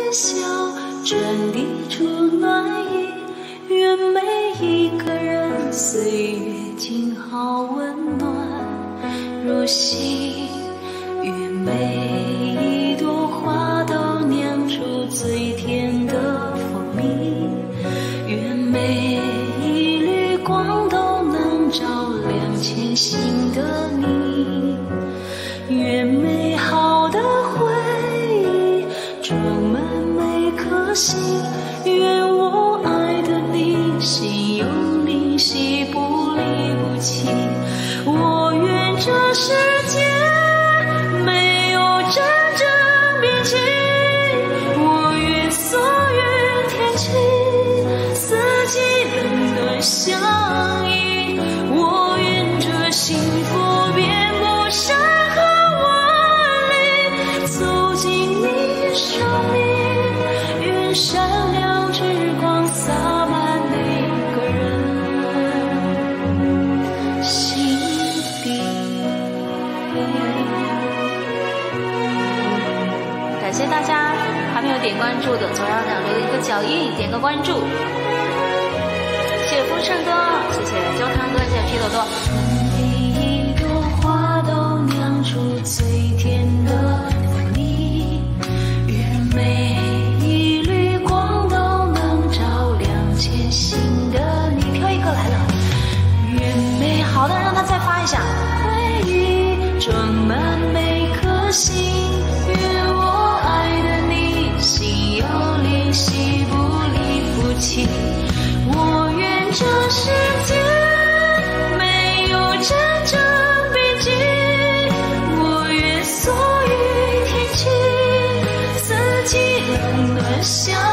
笑，传递出暖意。愿每一个人岁月静好温暖如新，愿每一朵花都酿出最甜的蜂蜜，愿每一缕光都能照亮前行的你，愿美好的回忆装满每颗心，愿我爱的你心有灵犀不离不弃。我愿这世界没有战争边境，我愿所有天气四季冷暖相依，我愿这幸福遍布山河万里，走进你生命，愿闪亮之光洒满每个人心底。感谢大家，还没有点关注的，左上角留一个脚印，点个关注。谢谢风盛哥，谢谢焦糖哥，谢谢皮朵朵。每一朵花都酿出最甜的蜂蜜，愿每一缕光都能照亮前行的你。飘一个来了，愿美好的让他再发一下。回忆装满每颗心，愿我爱的你心有灵犀不离不弃。我愿这世界没有战争边境，我愿所有天气四季冷暖相